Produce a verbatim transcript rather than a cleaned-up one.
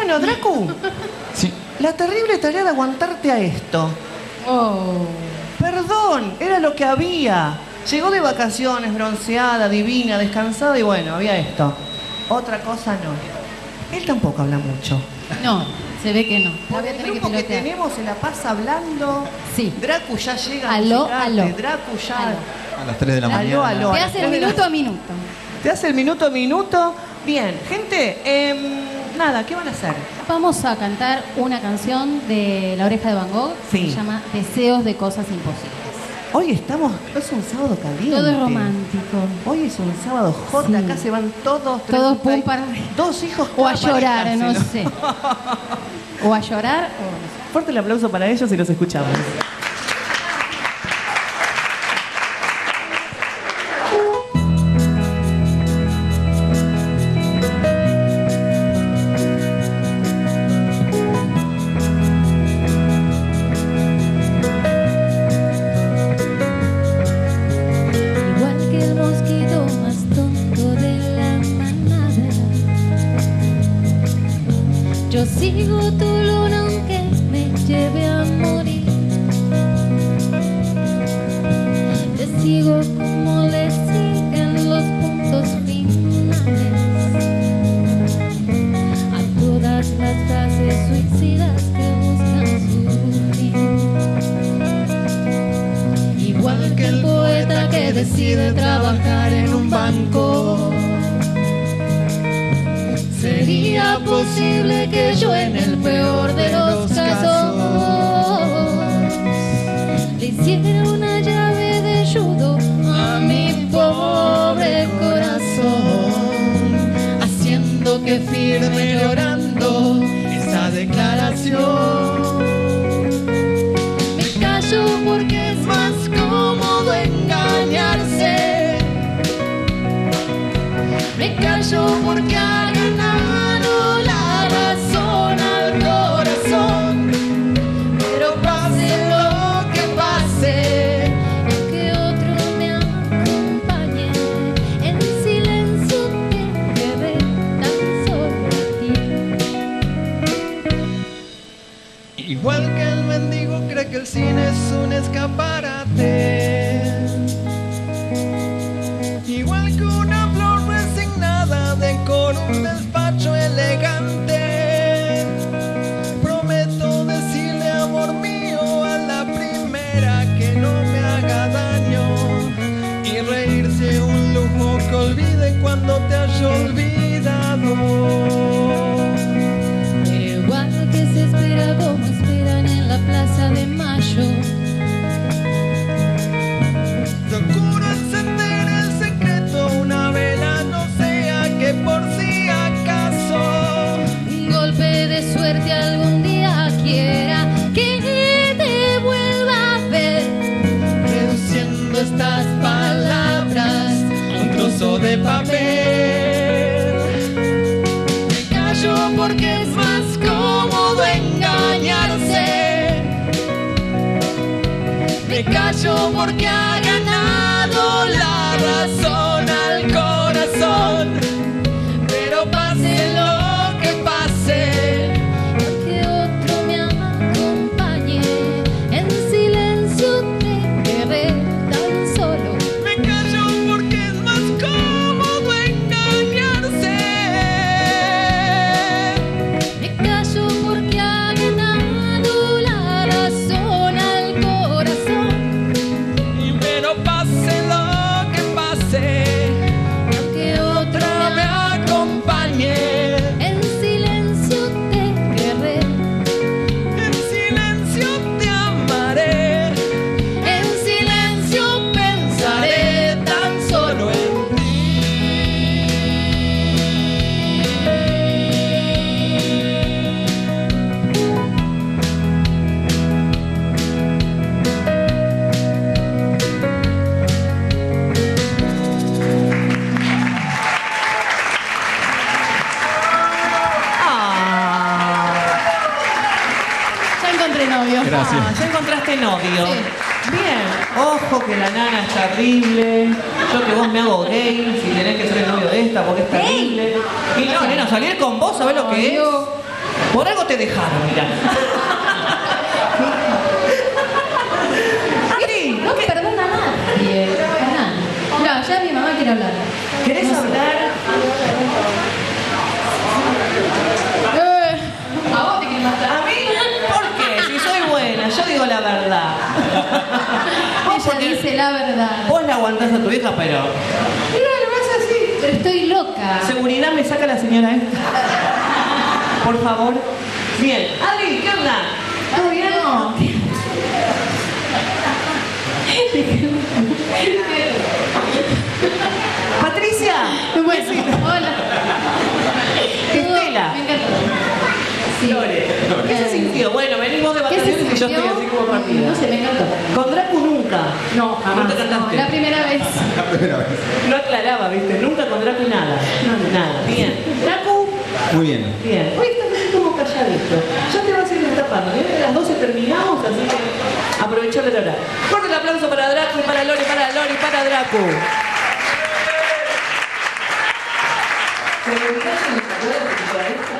Bueno, Dracu, Sí. la terrible tarea de aguantarte a esto. Oh. Perdón, era lo que había. Llegó de vacaciones, bronceada, divina, descansada y bueno, había esto. Otra cosa no. Él tampoco habla mucho. No, se ve que no. La Por voy a el tener que grupo que, pilotear. tenemos se la pasa hablando. Sí. Dracu ya llega a Aló, musicarte, aló. Dracu ya... Aló. A las tres de la Aló, mañana. aló. Te a las hace tres el de la- minuto a minuto. Te hace el minuto a minuto. Bien, gente, em, nada, ¿qué van a hacer? Vamos a cantar una canción de La Oreja de Van Gogh. Sí. Se llama Deseos de Cosas Imposibles. Hoy estamos, es un sábado caliente. Todo es romántico. Hoy es un sábado hot, Sí. acá se van todos. Todos treinta pum y- para arriba. Dos hijos O a cada llorar, pareja, no si sé. O a llorar o no sé. Fuerte el aplauso para ellos y los escuchamos. Igual que el mosquito más tonto de la manada, yo sigo tu luna aunque me lleve a morir. Te sigo como le siguen los puntos finales a todas las frases suicidas que buscan su fin. Igual que el poeta que decide trabajar en un banco, sería posible que yo en el peor de los casos le hiciera una llave de judo a mi pobre corazón, haciendo que firme llorando esa declaración. Me callo porque es más cómodo engañarse. Me callo porque ha ganado la razón al corazón. Pero pase lo que pase, que otro me acompañe, en silencio te quedé tan solo a ti. Igual que el mendigo cree que el cine es un escaparate. Igual que una flor resignada decora un despacho elegante. Prometo decirle amor mío a la primera que no me haga daño. Y reírse un lujo que olvide cuando te haya olvidado. Pero igual que se espera como esperan en la plaza de Mayo, Procuro encender el secreto, una vela, no sea que por si acaso un golpe de suerte algún día quiera que te vuelva a ver, reduciendo estas palabras a un trozo de papel. Me callo porque es más cómodo engañarse. Me callo porque ha ganado la razón al corazón. Pero pase lo que pase, que otro me acompañe, en silencio te quedé tan solo. me callo porque es más cómodo engañarse. Me callo porque ha ganado la razón al corazón. Y pero pase lo que pase, Que otro otra me acompañe. en silencio te querré, En silencio te amaré, en silencio pensaré tan solo en Ah, Ya encontré novio. Gracias. ah, ya encontraste novio. Bien, ojo que la nana es terrible. Yo que vos me hago gay si tenés que ser el novio de esta porque es terrible. Y no, nena, salir con vos, ¿sabés lo que es? Por algo te dejaron, mira. Adri, No ¿qué- perdona a nadie. Hernán. Mira, ya mi mamá quiere hablar. ¿querés No sé. hablar? Eh, a vos te quieren matar. ¿A mí? ¿Por qué? Si soy buena, yo digo la verdad. Vos Ella porque dice la verdad. vos la aguantás a tu hija, pero... Mira, lo ves así. Pero estoy loca. Seguridad, me saca la señora esta. Por favor. Bien. Adri, ¿qué onda? ¿Todo bien? No. Patricia. Bueno, hola. Estela. Me encantó. Sí. ¿Qué se sintió? Bueno, venimos de ¿Qué se vacaciones y yo sintió? estoy así como partida. No sé, me encantó. Con Dracu nunca. No, jamás. Nunca cantaste. No, la primera vez. La primera vez. No aclaraba, ¿viste? Nunca con Dracu nada. Nada. Bien. Dracu, Muy bien. bien. Hoy estás así como calladito. Ya te vas a ir destapando. Viene a las doce terminamos, así que aprovechar el horario. Fuerte el aplauso para Dracu y para Lori, para Lori, para Dracu. ¿Se me olvidaron los saludos de tu pareja?